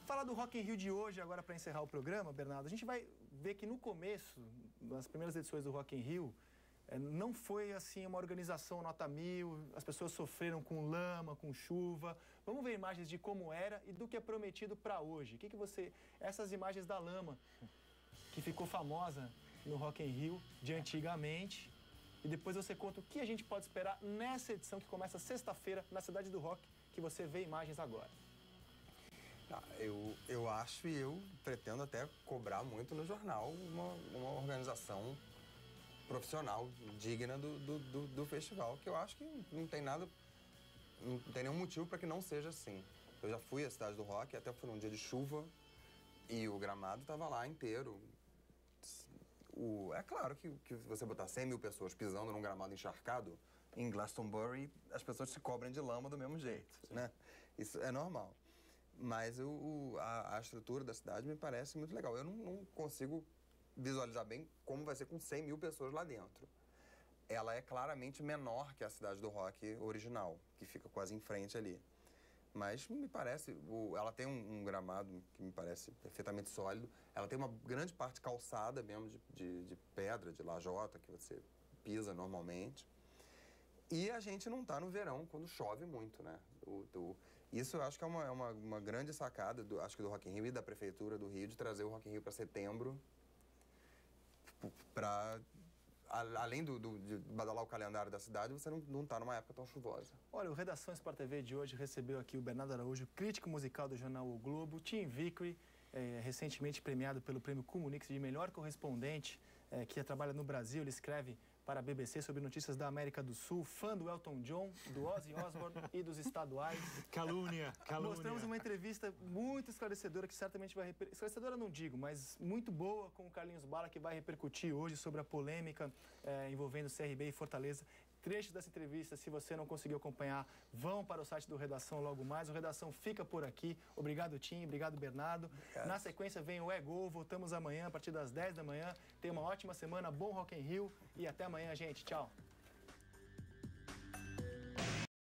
Falar do Rock in Rio de hoje, agora para encerrar o programa, Bernardo, a gente vai ver que no começo, nas primeiras edições do Rock in Rio, não foi assim uma organização nota 1000, as pessoas sofreram com lama, com chuva. Vamos ver imagens de como era e do que é prometido para hoje. O que você... Essas imagens da lama, que ficou famosa no Rock in Rio de antigamente, e depois você conta o que a gente pode esperar nessa edição que começa sexta-feira na Cidade do Rock, que você vê imagens agora. Eu acho e eu pretendo até cobrar muito no jornal uma organização profissional, digna do festival, que eu acho que não tem nenhum motivo para que não seja assim. Eu já fui à Cidade do Rock, até foi num dia de chuva, e o gramado estava lá inteiro. É claro que você botar 100 mil pessoas pisando num gramado encharcado, em Glastonbury, as pessoas se cobrem de lama do mesmo jeito, né? Isso é normal. Mas a estrutura da cidade me parece muito legal. Eu não consigo visualizar bem como vai ser com 100 mil pessoas lá dentro. Ela é claramente menor que a Cidade do Rock original, que fica quase em frente ali. Mas me parece... Ela tem um gramado que me parece perfeitamente sólido. Ela tem uma grande parte calçada mesmo de pedra, de lajota, que você pisa normalmente. E a gente não está no verão, quando chove muito, né? Isso eu acho que é uma grande sacada, acho que do Rock in Rio e da Prefeitura do Rio, de trazer o Rock in Rio para setembro, para, além de badalar o calendário da cidade, você não está numa época tão chuvosa. Olha, o Redação Sport TV de hoje recebeu aqui o Bernardo Araújo, crítico musical do jornal O Globo, Tim Vickery, recentemente premiado pelo Prêmio Comunix de melhor correspondente, que trabalha no Brasil. Ele escreve para a BBC sobre notícias da América do Sul, fã do Elton John, do Ozzy Osbourne e dos estaduais. Calúnia, calúnia. Mostramos uma entrevista muito esclarecedora, que certamente vai esclarecedora não digo, mas muito boa, com o Carlinhos Bala, que vai repercutir hoje sobre a polêmica envolvendo CRB e Fortaleza. Trechos dessa entrevista, se você não conseguiu acompanhar, vão para o site do Redação logo mais. O Redação fica por aqui. Obrigado, Tim. Obrigado, Bernardo. Obrigado. Na sequência vem o Gol. Voltamos amanhã, a partir das 10 da manhã. Tenha uma ótima semana, bom Rock in Rio e até amanhã, gente. Tchau.